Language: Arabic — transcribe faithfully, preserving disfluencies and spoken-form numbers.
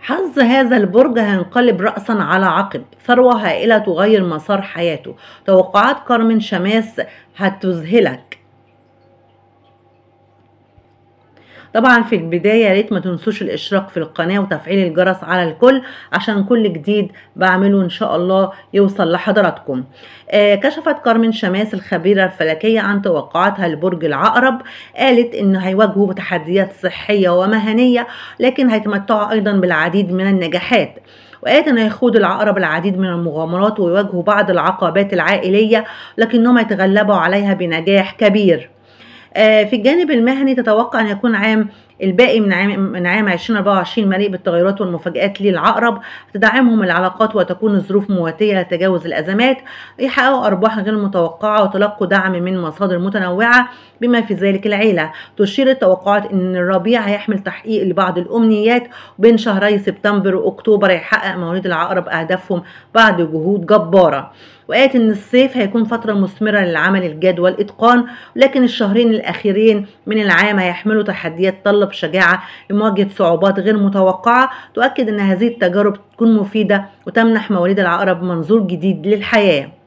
حظ هذا البرج هينقلب رأسا على عقب، ثروة هائلة تغير مسار حياته. توقعات كارمن شماس هتذهلك. طبعا في البداية يا ريت ما تنسوش الاشتراك في القناة وتفعيل الجرس على الكل عشان كل جديد بعمله ان شاء الله يوصل لحضراتكم. آه كشفت كارمن شماس الخبيرة الفلكية عن توقعاتها لبرج العقرب. قالت ان هيواجهوا تحديات صحية ومهنية، لكن هيتمتعوا ايضا بالعديد من النجاحات. وقالت ان هيخوض العقرب العديد من المغامرات ويواجهوا بعض العقبات العائلية، لكنهم يتغلبوا عليها بنجاح كبير. في الجانب المهني تتوقع أن يكون عام الباقي من عام من عام ألفين وأربعة وعشرين مليء بالتغيرات والمفاجآت للعقرب. تدعمهم العلاقات وتكون الظروف مواتية لتجاوز الأزمات. يحققوا أرباح غير متوقعة وتلقوا دعم من مصادر متنوعة بما في ذلك العيلة. تشير التوقعات أن الربيع هيحمل تحقيق لبعض الأمنيات، وبين شهري سبتمبر وأكتوبر هيحقق مواليد العقرب أهدافهم بعد جهود جبارة. وقالت ان الصيف هيكون فترة مثمرة للعمل الجاد والاتقان، لكن الشهرين الاخيرين من العام هيحملوا تحديات تطلب شجاعة لمواجهة صعوبات غير متوقعة. تؤكد ان هذه التجارب تكون مفيدة وتمنح مواليد العقرب منظور جديد للحياة.